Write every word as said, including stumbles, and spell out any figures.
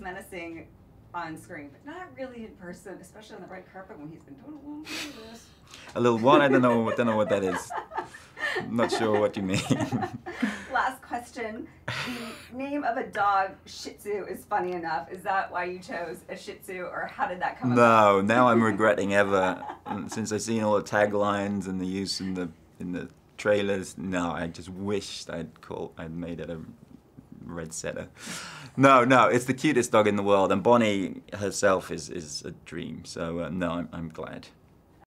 menacing on screen, but not really in person, especially on the red carpet when he's been doing a little bit of this. A little what? I don't know. I don't know what that is. I'm not sure what you mean. Last question. The name of a dog, Shih Tzu, is funny enough. Is that why you chose a Shih Tzu, or how did that come about? No, now I'm regretting ever. Since I've seen all the taglines and the use in the in the trailers, no, I just wished I'd called, I'd made it a red setter. No, no, it's the cutest dog in the world, and Bonnie herself is is a dream. So uh, no, I'm I'm glad.